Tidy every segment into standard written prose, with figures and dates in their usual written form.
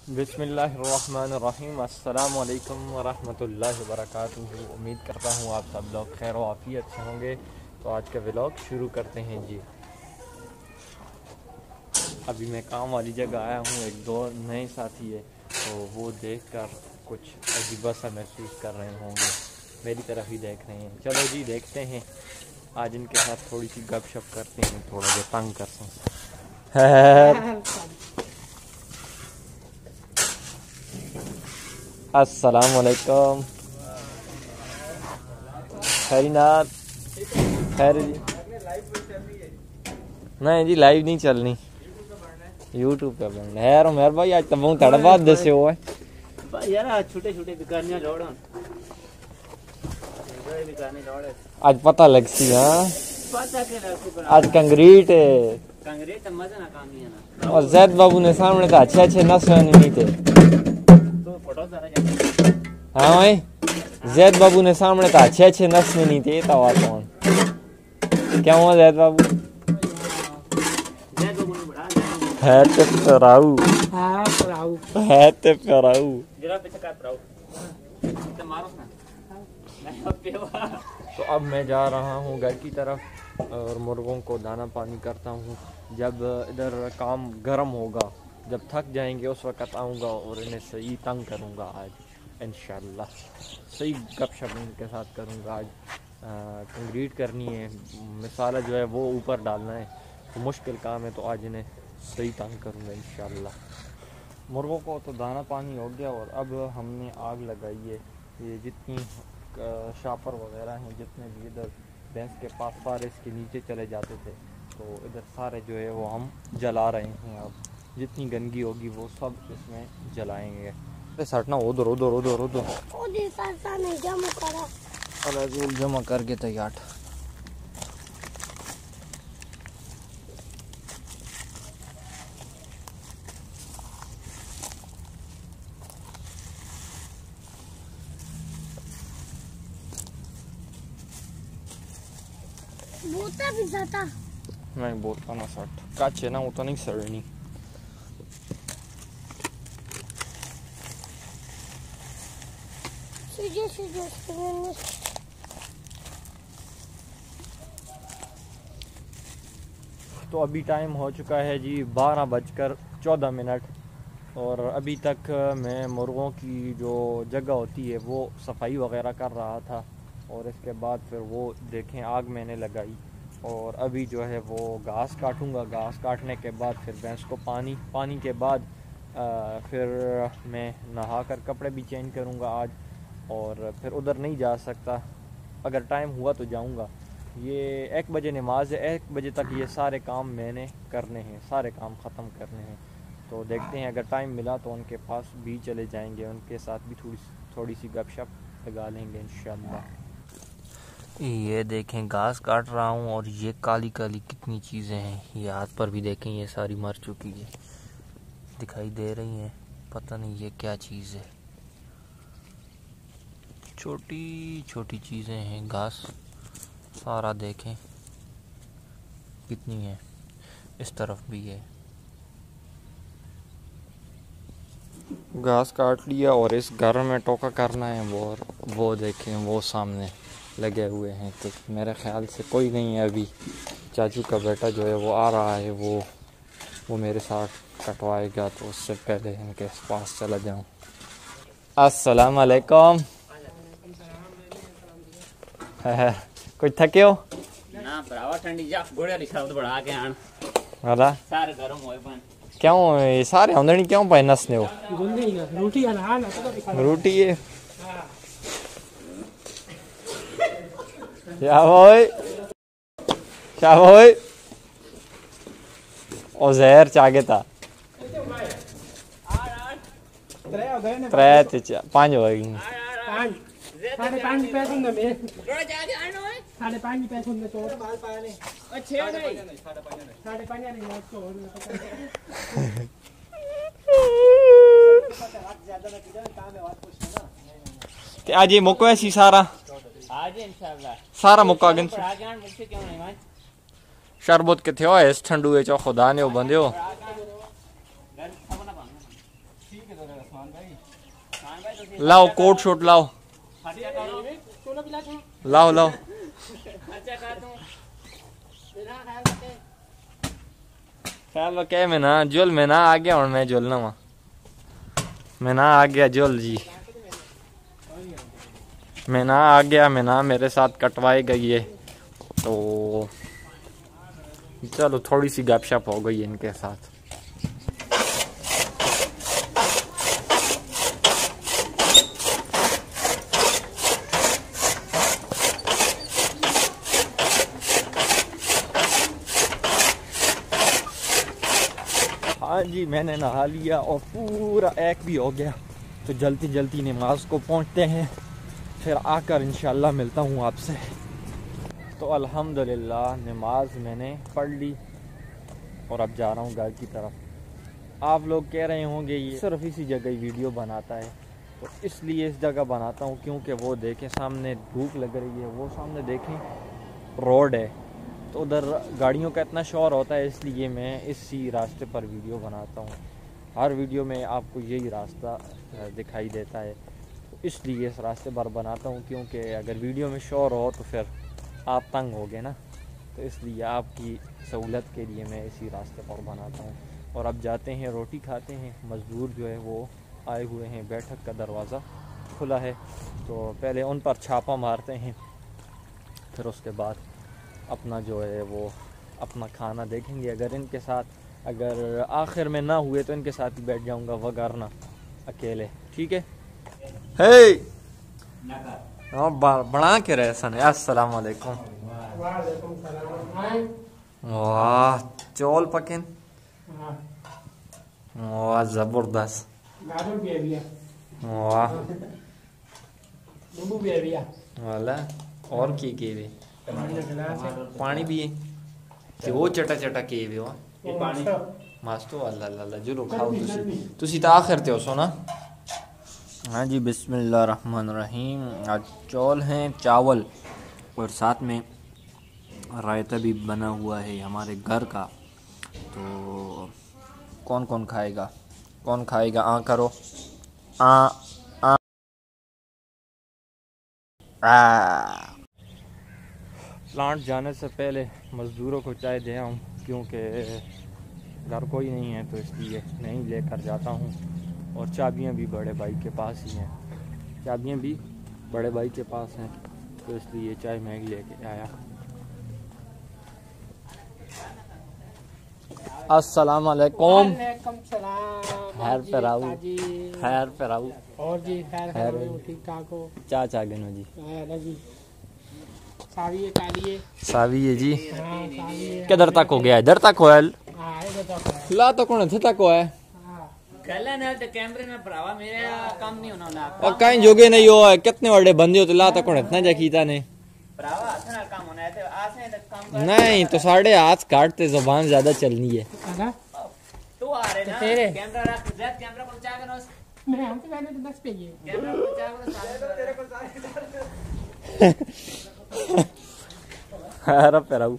बिस्मिल्लाहिर्रहमानिर्रहीम। अस्सलाम वालेकुम वरहमतुल्लाहि वबरकातुहू। उम्मीद करता हूँ आप सब लोग खैर व आफियत से होंगे। तो आज का व्लॉग शुरू करते हैं जी। अभी मैं काम वाली जगह आया हूँ, एक दो नए साथी है तो वो देखकर कुछ अजीबा सा महसूस कर रहे होंगे, मेरी तरफ ही देख रहे हैं। चलो जी देखते हैं, आज इनके साथ थोड़ी सी गपशप करते हैं, थोड़ा जो तंग कर सकते। अस्सलाम वालेकुम। खैरिनात खैर जी? नहीं जी लाइव नहीं चलनी, यूट्यूब पे बनना है यार। मेरे भाई आज तो बहुत तड़बा दसे हुआ है यार, छोटे छोटे बिकारने लोड़ आज पता लगती। हाँ आज कंक्रीट है, कंक्रीट मजा ना काम ही है ना। और जैद बाबू ने सामने तो अच्छे अच्छे नस्ल नहीं थे। तो फोटो सारा हाँ भाई जैद बाबू ने सामने तो अच्छे अच्छे नस्ल नहीं थे। तो कौन क्या हुआ जैद बाबू? है तो पराऊ, है तो पराऊ। जरा पीछे का पराऊ तो मारो ना। तो अब मैं जा रहा हूँ घर की तरफ और मुर्गों को दाना पानी करता हूँ। जब इधर काम गर्म होगा, जब थक जाएंगे उस वक़्त आऊँगा और इन्हें सही तंग करूँगा। आज इंशाल्लाह सही गपशप इनके साथ करूँगा। आज कंक्रीट करनी है, मिसाला जो है वो ऊपर डालना है, तो मुश्किल काम है। तो आज इन्हें सही तंग करूँगा इंशाल्लाह। मुर्गों को तो दाना पानी हो गया और अब हमने आग लगाई है। ये जितनी शापर वगैरह हैं, जितने भी इधर भैंस के पास सारे इसके नीचे चले जाते थे, तो इधर सारे जो है वो हम जला रहे हैं। अब जितनी गंदगी होगी वो सब इसमें जलाएंगे। सटना उधर उधर उधर उधर जमा करके तैयार। बोता भी जाता नहीं बोलता ना सट काचे ना वो तो नहीं सड़नी। तो अभी टाइम हो चुका है जी 12:14 और अभी तक मैं मुर्गों की जो जगह होती है वो सफाई वगैरह कर रहा था। और इसके बाद फिर वो देखें आग मैंने लगाई और अभी जो है वो घास काटूंगा। घास काटने के बाद फिर भैंस को पानी के बाद फिर मैं नहा कर कपड़े भी चेंज करूंगा आज। और फिर उधर नहीं जा सकता, अगर टाइम हुआ तो जाऊंगा। ये 1 बजे नमाज है, 1 बजे तक ये सारे काम मैंने करने हैं, सारे काम ख़त्म करने हैं। तो देखते हैं अगर टाइम मिला तो उनके पास भी चले जाएंगे, उनके साथ भी थोड़ी सी गपशप लगा लेंगे इंशाल्लाह। ये देखें घास काट रहा हूँ और ये काली काली कितनी चीज़ें हैं। ये हाथ पर भी देखें, ये सारी मर चुकी है, दिखाई दे रही हैं। पता नहीं ये क्या चीज़ है, छोटी छोटी चीज़ें हैं। घास सारा देखें कितनी है, इस तरफ भी है। घास काट लिया और इस घर में टोका करना है वो देखें वो सामने लगे हुए हैं। तो मेरे ख्याल से कोई नहीं है अभी। चाचू का बेटा जो है वो आ रहा है, वो मेरे साथ कटवाएगा, तो उससे पहले इनके पास चला जाऊं। अस्सलाम वालेकुम। कोई थके हो ना भरावा ठंडी जा गोड़े लिखा तो बढ़ा के आन वाला सारे गरम होए बन क्यों ये सारे आमदनी क्यों पाए नसने हो? रोटी है ना रोटी है क्या भाई और जहर चागे था 5 हो गई। आज ये मुको ऐसी सारा सारा मुका गन शरबत के थे इस ठंडू है चो खुदा ने बंदे हो लाओ कोट शोट लाओ, लाओ लाओ। ख्याल क्या मैं ना जुल मैं ना आ गया और मैं जुलना वहाँ मैं ना आ गया जुल जी, मैं ना आ गया, मैं ना मेरे साथ कटवाई गई है। तो चलो थोड़ी सी गपशप हो गई इनके साथ। हाँ जी मैंने नहा लिया और पूरा एक भी हो गया, तो जल्दी जल्दी नमाज को पहुँचते हैं, फिर आकर इंशाल्लाह मिलता हूँ आपसे। तो अल्हम्दुलिल्लाह नमाज मैंने पढ़ ली और अब जा रहा हूँ घर की तरफ। आप लोग कह रहे होंगे ये सिर्फ इसी जगह वीडियो बनाता है, तो इसलिए इस जगह बनाता हूँ क्योंकि वो देखें सामने धूप लग रही है, वो सामने देखें रोड है, तो उधर गाड़ियों का इतना शोर होता है, इसलिए मैं इसी रास्ते पर वीडियो बनाता हूँ। हर वीडियो में आपको यही रास्ता दिखाई देता है, तो इसलिए इस रास्ते पर बनाता हूँ, क्योंकि अगर वीडियो में शोर हो तो फिर आप तंग हो गए ना, तो इसलिए आपकी सहूलत के लिए मैं इसी रास्ते पर बनाता हूँ। और अब जाते हैं रोटी खाते हैं, मज़दूर जो है वो आए हुए हैं, बैठक का दरवाज़ा खुला है, तो पहले उन पर छापा मारते हैं, फिर उसके बाद अपना जो है वो अपना खाना देखेंगे। अगर इनके साथ अगर आखिर में ना हुए तो इनके साथ ही बैठ जाऊंगा, वगरना अकेले, ठीक है। हे बना के रहे सन। अस्सलाम वालेकुम। वाह चौल पकिन, वाह जबरदस्त, वाह वाला और की भी पानी भी है कि वो चटा चटा के भी हो मस्त हो। अल्लाह अल्लाह जुलो खाओ तुसी तो आखिर ते हो सो ना। हाँ जी बिस्मिल्लाह रहमान रहीम। आज चौल हैं, चावल और साथ में रायता भी बना हुआ है हमारे घर का। तो कौन कौन खाएगा, कौन खाएगा? आ करो आ प्लांट जाने से पहले मज़दूरों को चाय दे आऊँ, क्योंकि घर कोई नहीं है, तो इसलिए नहीं लेकर जाता हूँ। और चाबियाँ भी बड़े भाई के पास ही हैं, चाबियाँ भी बड़े भाई के पास हैं, तो इसलिए चाय मैं ही लेके आया। अस्सलाम वालेकुम। खैर पे रहूं, खैर पे रहूं। और जी खैर ठीक ठाक हो? चाचा गनो जी सावी है जी। किधर तक हो गया? इधर तक हो है ला तो कौन तक हो है कैमरे में भरावा मेरे काम नहीं होना ना और कहीं जोगे नहीं हो है, कितने बड़े बंदे हो तो ला तो कौन इतना जकीता ने भरावा इतना काम होना है, तो आसे तक काम नहीं तो साढ़े हाथ काटते, जुबान ज्यादा चलनी है। तू आ रहे ना तेरे कैमरा रख, जेड कैमरा को चाह करो, मैं हमसे मैंने तो 10 पे ये कैमरा को चाह करो, सारे तेरे को सारे अरे पेराऊ।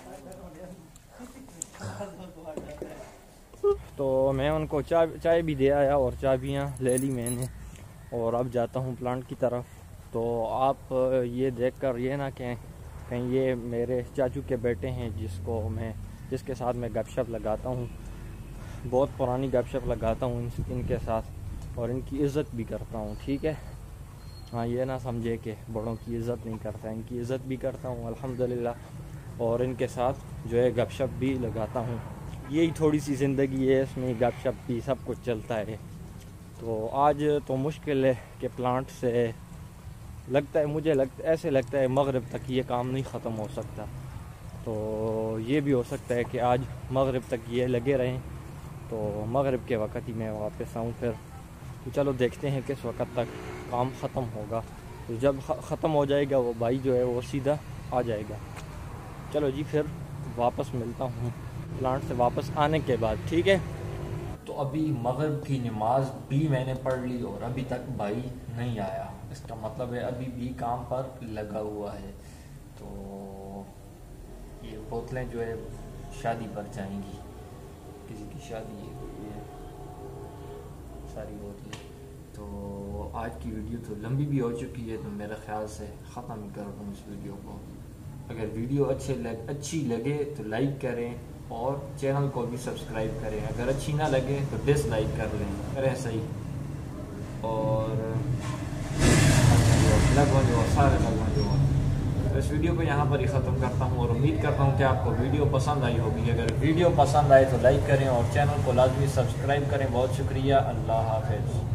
तो मैं उनको चाय भी दे आया और चाबियाँ ले ली मैंने, और अब जाता हूँ प्लांट की तरफ। तो आप ये देखकर ये ना कहें कहीं ये मेरे चाचू के बेटे हैं जिसके साथ मैं गपशप लगाता हूँ, बहुत पुरानी गपशप लगाता हूँ इनके साथ, और इनकी इज़्ज़त भी करता हूँ, ठीक है। हाँ ये ना समझे कि बड़ों की इज़्ज़त नहीं करता, इनकी इज़्ज़त भी करता हूँ अल्हम्दुलिल्लाह, और इनके साथ जो है गपशप भी लगाता हूँ। यही थोड़ी सी ज़िंदगी है, इसमें गपशप भी सब कुछ चलता है। तो आज तो मुश्किल है कि प्लांट से लगता है ऐसे लगता है मगरिब तक ये काम नहीं ख़त्म हो सकता, तो ये भी हो सकता है कि आज मगरिब तक ये लगे रहें, तो मगरिब के वक़्त ही मैं वापस आऊँ फिर। तो चलो देखते हैं किस वक़्त तक काम ख़त्म होगा, तो जब ख़त्म हो जाएगा वो भाई जो है वो सीधा आ जाएगा। चलो जी फिर वापस मिलता हूँ प्लांट से वापस आने के बाद, ठीक है। तो अभी मगरिब की नमाज भी मैंने पढ़ ली और अभी तक भाई नहीं आया, इसका मतलब है अभी भी काम पर लगा हुआ है। तो ये बोतलें जो है शादी पर जाएंगी, किसी की शादी है, सारी होती है। तो आज की वीडियो तो लंबी भी हो चुकी है, तो मेरे ख्याल से ख़त्म ही कर दूँ इस वीडियो को। अगर वीडियो अच्छी लगे तो लाइक करें और चैनल को भी सब्सक्राइब करें। अगर अच्छी ना लगे तो डिसलाइक कर लें, करें सही। और लगभग जो सारे लगभग जो तो इस वीडियो को यहाँ पर ही ख़त्म करता हूँ और उम्मीद करता हूँ कि आपको वीडियो पसंद आई होगी। अगर वीडियो पसंद आए तो लाइक करें और चैनल को लाजमी सब्सक्राइब करें। बहुत शुक्रिया। अल्लाह हाफ़िज़।